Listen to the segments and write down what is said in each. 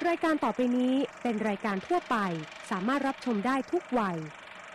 รายการต่อไปนี้เป็นรายการทั่วไปสามารถรับชมได้ทุกวัย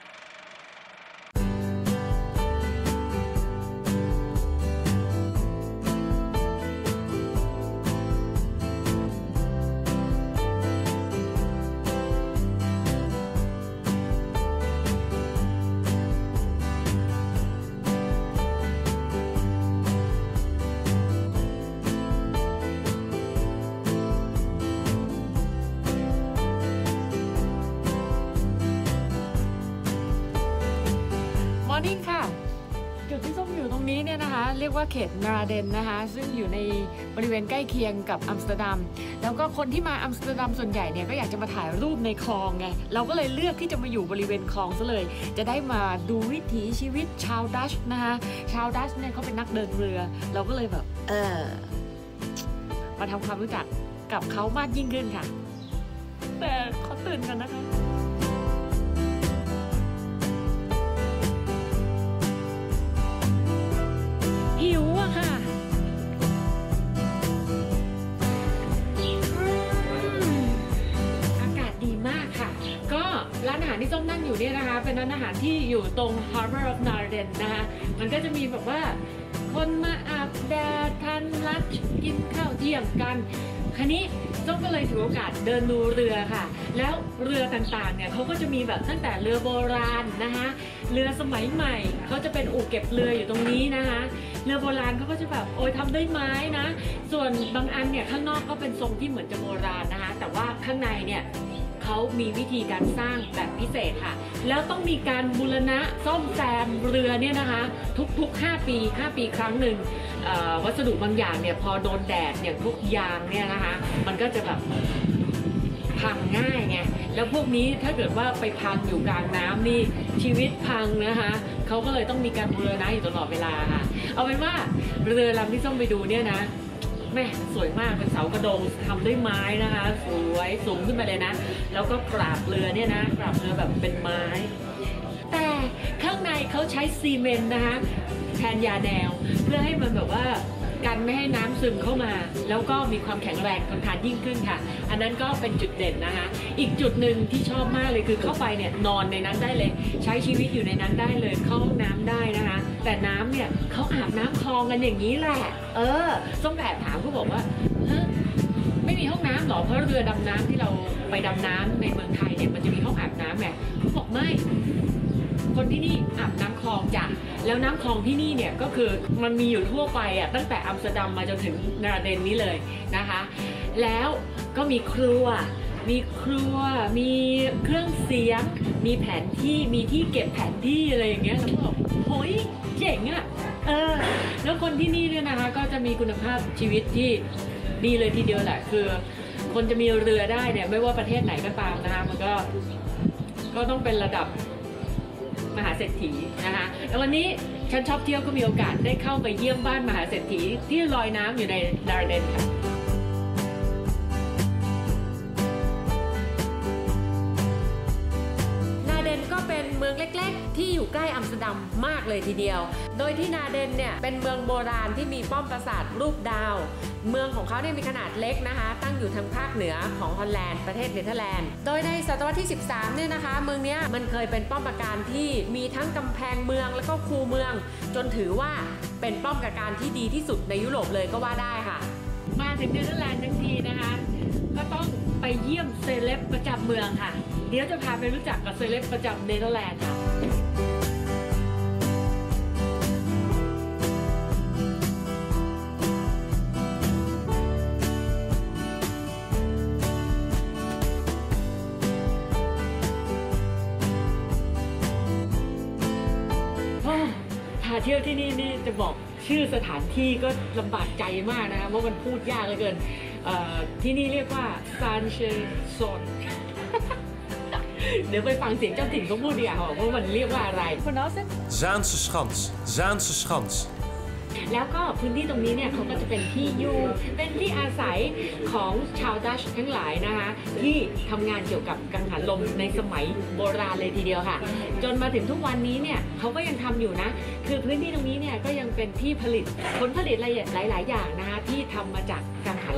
นิ่งค่ะจุดที่ส้มอยู่ตรงนี้เนี่ยนะคะเรียกว่าเขตนาเดนนะคะซึ่งอยู่ในบริเวณใกล้เคียงกับอัมสเตอร์ดัมแล้วก็คนที่มาอัมสเตอร์ดัมส่วนใหญ่เนี่ยก็อยากจะมาถ่ายรูปในคลองไงเราก็เลยเลือกที่จะมาอยู่บริเวณคลองซะเลยจะได้มาดูวิถีชีวิตชาวดัชนะคะชาวดัชเนี่ยเขาเป็นนักเดินเรือเราก็เลยแบบมาทำความรู้จักกับเขามากยิ่งขึ้นค่ะแต่เขาตื่นกันนะคะหิวอะค่ะอากาศดีมากค่ะก็ร้านอาหารที่ส้มนั่งอยู่เนี่ยนะคะเป็นร้านอาหารที่อยู่ตรง Harbor of Narden นะคะมันก็จะมีแบบว่าคนมาอาบแดดทานลันช์กินข้าวเที่ยงกันคันนี้ส้มก็เลยถือโอกาสเดินดูเรือค่ะแล้วเรือต่างๆเนี่ยเขาก็จะมีแบบตั้งแต่เรือโบราณนะคะเรือสมัยใหม่เขาจะเป็นอู่เก็บเรืออยู่ตรงนี้นะคะเรือโบราณเขาก็จะแบบโอ้ยทำด้วยไม้นะส่วนบางอันเนี่ยข้างนอกก็เป็นทรงที่เหมือนจะโบราณนะคะแต่ว่าข้างในเนี่ยเขามีวิธีการสร้างแบบพิเศษค่ะแล้วต้องมีการบูรณะซ่อมแซมเรือเนี่ยนะคะทุกๆ5 ปีครั้งหนึ่งวัสดุบางอย่างเนี่ยพอโดนแดดอย่างพวกยางเนี่ยนะคะมันก็จะแบบพังง่ายไงแล้วพวกนี้ถ้าเกิดว่าไปพังอยู่กลางน้ำนี่ชีวิตพังนะคะเขาก็เลยต้องมีการบูรณะอยู่ตลอดเวลาค่ะเอาเป็นว่าเรือลำที่ส้มไปดูเนี่ยนะแม่สวยมากเป็นเสากระโดงทำด้วยไม้นะคะสวยสูงขึ้นไปเลยนะแล้วก็กราบเรือเนี่ยนะกราบเรือแบบเป็นไม้แต่ข้างในเขาใช้ซีเมนต์นะคะแทนยาแนวเพื่อให้มันแบบว่ากันไม่ให้น้ำซึมเข้ามาแล้วก็มีความแข็งแรงทนทานยิ่งขึ้นค่ะอันนั้นก็เป็นจุดเด่นนะคะอีกจุดหนึ่งที่ชอบมากเลยคือเข้าไปเนี่ยนอนในนั้นได้เลยใช้ชีวิตอยู่ในนั้นได้เลยเข้าห้องน้ำได้นะคะแต่น้ำเนี่ยเขาอาบน้ำคลองกันอย่างนี้แหละส้มแอบถามเขาบอกว่าไม่มีห้องน้ำหรอเพราะเรือดำน้ำที่เราไปดำน้ำในเมืองไทยเนี่ยมันจะมีห้องอาบน้ำไงเขาบอกไม่คนที่นี่อาบน้ำคลองจ้ะแล้วน้ำคลองที่นี่เนี่ยก็คือมันมีอยู่ทั่วไปอ่ะตั้งแต่อัมสเตอร์ดัมมาจนถึงนาเดนนี้เลยนะคะแล้วก็มีครัวมีเครื่องเสียงมีแผนที่มีที่เก็บแผนที่อะไรอย่างเงี้ยแล้วก็บอกโหยเจ๋งอ่ะแล้วคนที่นี่เนี่ยนะคะก็จะมีคุณภาพชีวิตที่ดีเลยทีเดียวแหละคือคนจะมีเรือได้เนี่ยไม่ว่าประเทศไหนก็ตามนะคะมันก็ต้องเป็นระดับมหาเศรษฐีนะคะแล้ววันนี้ฉันชอบเที่ยวก็มีโอกาสได้เข้าไปเยี่ยมบ้านมหาเศรษฐีที่ลอยน้ำอยู่ในนาร์เดนค่ะนาร์เดนก็เป็นเมืองเล็กๆที่อยู่ใกล้อัมสเตอร์ดัมมากเลยทีเดียวโดยที่นาร์เดนเนี่ยเป็นเมืองโบราณที่มีป้อมปราสาทรูปดาวเมืองของเขาเนี่ยมีขนาดเล็กนะคะตั้งอยู่ทางภาคเหนือของฮอลแลนด์ประเทศเนเธอร์แลนด์โดยในศตวรรษที่13เนี่ยนะคะเมืองนี้มันเคยเป็นป้อมปราการที่มีทั้งกำแพงเมืองแล้วก็คูเมืองจนถือว่าเป็นป้อมปราการที่ดีที่สุดในยุโรปเลยก็ว่าได้ค่ะมาถึงเนเธอร์แลนด์ทั้งทีนะคะก็ต้องไปเยี่ยมเซเลบประจำเมืองค่ะเดี๋ยวจะพาไปรู้จักกับเซเลบประจำเนเธอร์แลนด์ค่ะเที่ยวที่นี่จะบอกชื่อสถานที่ก็ลำบากใจมากนะคะเพราะมันพูดยากเหลือเกินที่นี่เรียกว่าซานเชซอนเดี๋ยวไปฟังเสียงเจ้าถิ่นเขาพูดดีกว่าว่ามันเรียกว่าอะไร Zaanse Schans Zaanse Schans แล้วก็พื้นที่ตรงนี้เนี่ยเขาก็จะเป็นที่อยู่เป็นที่อาศัยของชาวดัชทั้งหลายนะคะที่ทำงานเกี่ยวกับกังหันลมในสมัยโบราณเลยทีเดียวค่ะจนมาถึงทุกวันนี้เนี่ยเขาก็ยังทำอยู่นะคือพื้นที่ตรงนี้เนี่ยก็ยังเป็นที่ผลิตผลผลิตหลายๆอย่างนะคะที่ทำมาจากกังหันล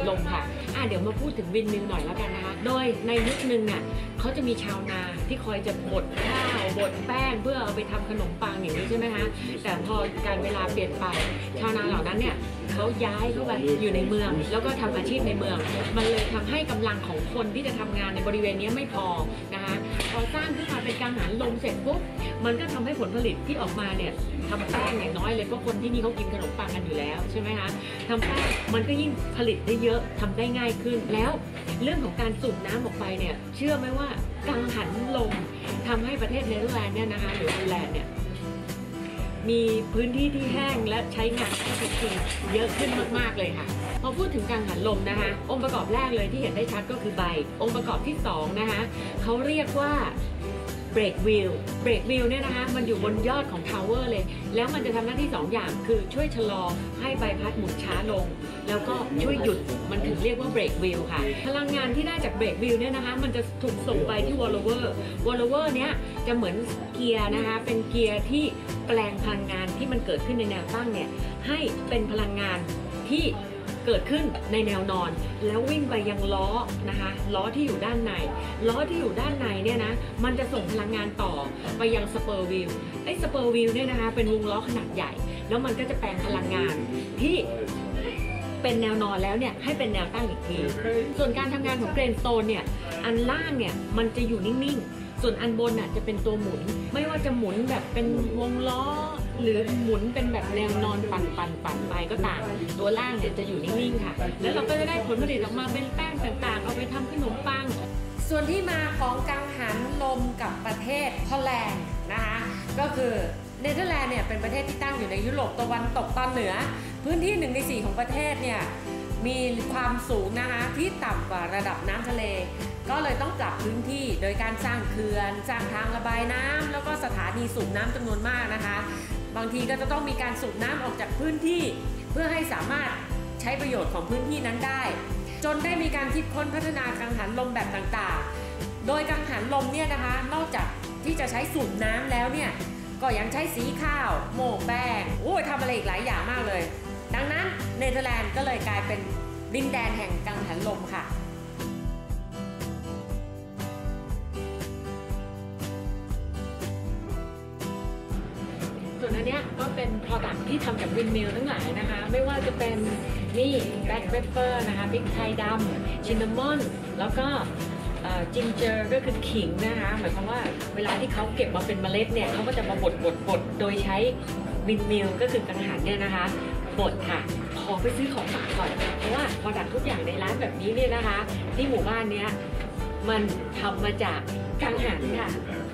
ลมค่ะเดี๋ยวมาพูดถึงวินมิลหน่อยแล้วกันนะคะโดยในยุคนึงเนี่ยเขาจะมีชาวนาที่คอยจะบดข้าวบดแป้งเพื่อเอาไปทำขนมปังอย่างนี้ใช่ไหมคะแต่พอการเวลาเปลี่ยนไปชาวนาเหล่านั้นเนี่ยเขาย้ายเข้าไปอยู่ในเมืองแล้วก็ทำอาชีพในเมืองมันเลยทำให้กำลังของคนที่จะทำงานในบริเวณนี้ไม่พอนะคะพอสร้างขึ้นมาเป็นกังหันลมเสร็จปุ๊บมันก็ทำให้ผลผลิตที่ออกมาเนี่ยทำแป้งอย่างน้อยเลยเพราะคนที่นี่เขากินขนมปังกันอยู่แล้วใช่ไหมคะทำแป้งมันก็ยิ่งผลิตได้เยอะทำได้ง่ายขึ้นแล้วเรื่องของการสูบน้ำออกไปเนี่ยเชื่อไหมว่ากังหันลมทำให้ประเทศเนเธอร์แลนด์เนี่ยนะคะหรือฮอลแลนด์เนี่ยมีพื้นที่ที่แห้งและใช้งานแอฟเฟกตีเยอะขึ้นมากๆเลยค่ะพอพูดถึงกังหันลมนะคะองค์ประกอบแรกเลยที่เห็นได้ชัดก็คือใบองค์ประกอบที่2นะคะเขาเรียกว่าเบรกวิลเนี่ยนะคะมันอยู่บนยอดของทาวเวอร์เลยแล้วมันจะทำหน้าที่2อย่างคือช่วยชะลอให้ใบพัดหมุนช้าลงแล้วก็ช่วยหยุดมันถึงเรียกว่าเบรกวิลค่ะพลังงานที่ได้จากเบรกวิลเนี่ยนะคะมันจะถูกส่งไปที่วอลเวอร์เนี้ยจะเหมือนเกียร์นะคะเป็นเกียร์ที่แปลงพลังงานที่มันเกิดขึ้นในแนวตั้งเนี่ยให้เป็นพลังงานที่เกิดขึ้นในแนวนอนแล้ววิ่งไปยังล้อนะคะล้อที่อยู่ด้านในเนี่ยนะมันจะส่งพลังงานต่อไปยังสเปอร์วิลไอ้สเปอร์วิลเนี่ยนะคะเป็นวงล้อขนาดใหญ่แล้วมันก็จะแปลงพลังงานที่เป็นแนวนอนแล้วเนี่ยให้เป็นแนวตั้งอีกทีส่วนการทำงานของเกรนสโตนเนี่ยอันล่างเนี่ยมันจะอยู่นิ่งๆส่วนอันบนน่ะจะเป็นตัวหมุนไม่ว่าจะหมุนแบบเป็นวงล้อหรือหมุนเป็นแบบแนวนอนปั่นไปก็ตามตัวล่างเนี่ยจะอยู่นิ่งๆค่ะแล้วเราก็จะได้ผลผลิตออกมาเป็นแป้งต่างๆเอาไปทำขนมปังส่วนที่มาของกังหันลมกับประเทศฮอลแลนด์นะคะก็คือเนเธอร์แลนด์เนี่ยเป็นประเทศที่ตั้งอยู่ในยุโรปตะวันตกตอนเหนือพื้นที่1 ใน 4ของประเทศเนี่ยมีความสูงนะคะที่ต่ำกว่าระดับน้ำทะเลก็เลยต้องปรับพื้นที่โดยการสร้างเขื่อนสร้างทางระบายน้ำแล้วก็สถานีสูบน้ำจำนวนมากนะคะบางทีก็จะต้องมีการสูบน้ำออกจากพื้นที่เพื่อให้สามารถใช้ประโยชน์ของพื้นที่นั้นได้จนได้มีการคิดค้นพัฒนากังหันลมแบบต่างๆโดยกังหันลมเนี่ยนะคะนอกจากที่จะใช้สูบน้ำแล้วเนี่ยก็ยังใช้สีข้าวโม่แป้งทำอะไรอีกหลายอย่างมากเลยดังนั้นเนเธอร์แลนด์ก็เลยกลายเป็นดินแดนแห่งกังหันลมค่ะส่วนอันเนี้ยก็เป็น product ที่ทำจากวินมิลทั้งหลายนะคะไม่ว่าจะเป็นนี่ black pepper นะคะพริกไทยดำ cinnamon แล้วก็ginger ก็คือขิงนะคะหมายความว่าเวลาที่เขาเก็บมาเป็นเมล็ดเนี่ยเขาก็จะมาบดโดยใช้วินมิลก็คือกังหันเนี่ยนะคะบดค่ะขอไปซื้อของฝากก่อนเพราะว่า product ทุกอย่างในร้านแบบนี้เนี่ยนะคะที่หมู่บ้านเนี้ยมันทำมาจากกังหันค่ะ